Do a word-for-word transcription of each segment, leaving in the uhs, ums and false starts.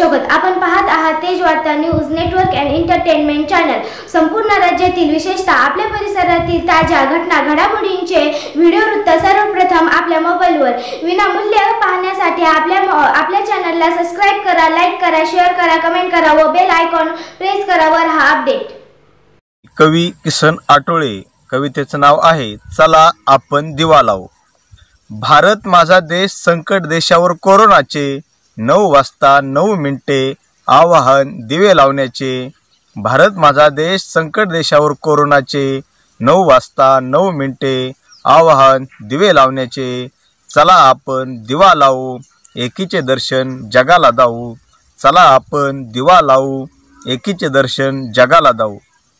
शोकत। आपण पाहत आहात Tej Varta news network and entertainment channel. संपूर्ण राज्यातील विशेषतः आपल्या परिसरातील ताज्या घटना घडामोडींचे व्हिडिओ वृत्त सर्वप्रथम आपल्या मोबाईलवर विनामूल्य पाहण्यासाठी आपल्या आपल्या चॅनलला सबस्क्राइब करा, लाईक करा, शेअर करा, कमेंट करा व बेल आयकॉन प्रेस करा वर हा अपडेट। कवी किसन आटोळे कवितेचं नाव आहे चला आपण दिवा लावू। भारत माझा देश संकट देशावर कोरोनाचे नऊ वाजता नऊ मिनिटे आवाहन दिवे लावण्याचे। भारत माझा देश संकट देशावर कोरोनाचे नऊ वाजता नऊ मिनिटे आवाहन दिवे लावण्याचे। चला आपण दिवा लावू एकीचे दर्शन जगाला दाऊ। चला आपण दिवा लावू एकीचे दर्शन जगाला दाऊ।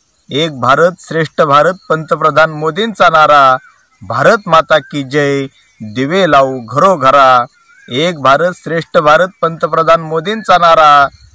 एक भारत श्रेष्ठ भारत पंतप्रधान मोदींचा नारा। भारत माता की जय दिवे लावू घरोघरा। एक भारत श्रेष्ठ भारत पंतप्रधान मोदींचा नारा।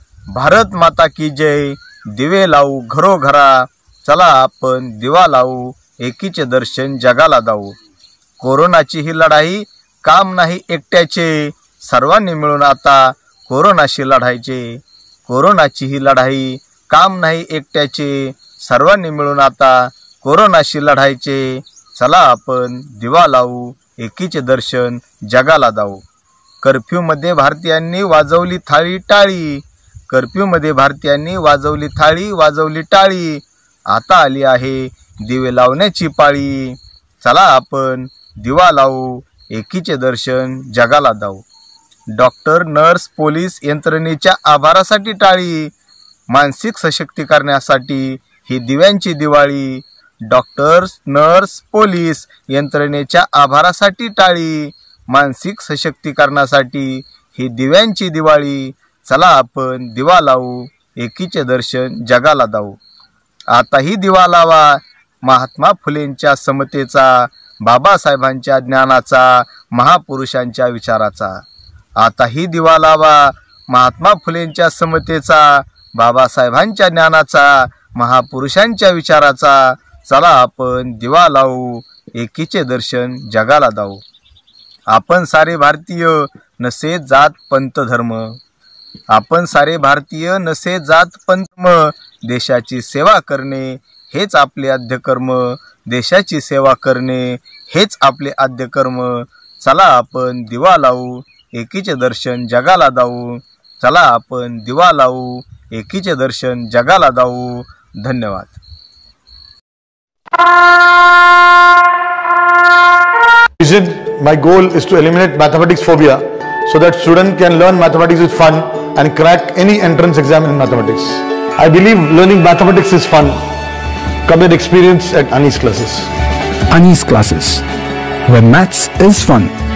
भारत माता की जय दिवे लावू घरोघरा। चला आपण दिवा लावू एकीचे दर्शन जगाला दाऊ। कोरोनाची ही लढाई काम नाही एकट्याचे, सर्वांनी मिळून आता कोरोनाशी लढायचे। कोरोनाची ही लढाई काम नाही एकट्याचे, सर्वांनी मिळून आता कोरोनाशी लढायचे। चला आपण दिवा लावू एकीचे दर्शन जगाला दाऊ। कर्फ्यूमध्ये भारतीयांनी वाजवली थाळी टाळी। कर्फ्यूमध्ये भारतीयांनी वाजवली थाळी वाजवली टाळी। आता आली आहे दिवे लावण्याची पाळी। चला आपण दिवा लावू एकीचे दर्शन जगाला दाऊ। डॉक्टर नर्स पोलीस यंत्रणेच्या आभारासाठी टाळी। मानसिक सशक्तीकरणासाठी ही दिव्यांची दिवाळी। डॉक्टर्स नर्स पोलीस यंत्रणेच्या आभारासाठी टाळी। मानसिक सशक्तीकरणासाठी ही दिव्यांची दिवाळी। चला आपण दिवा लावू एकीचे दर्शन जगाला दाऊ। आताही दिवा लावा महात्मा फुलेंच्या समतेचा, बाबासाहेबांच्या ज्ञानाचा, महापुरुषांच्या विचाराचा। आताही दिवा लावा महात्मा फुलेंच्या समतेचा, बाबासाहेबांच्या ज्ञानाचा, महापुरुषांच्या विचाराचा। चला आपण दिवा लावू एकीचे दर्शन जगाला दाऊ। आपण सारे भारतीय नसे जात पंथ धर्म। आपण सारे भारतीय नसे जात पंथ धर्म। देशाची सेवा करणे हेच आपले आद्य कर्म। देशाची सेवा करणे हेच आपले आद्य कर्म। चला आपण दिवा लावू एकीचे दर्शन जगाला दाऊ। चला आपण दिवा लावू एकीचे दर्शन जगाला दाऊ। धन्यवाद। My goal is to eliminate mathematics phobia so that students can learn mathematics with fun and crack any entrance exam in mathematics. I believe learning mathematics is fun. Come and experience at Ani's classes. Ani's classes, where maths is fun.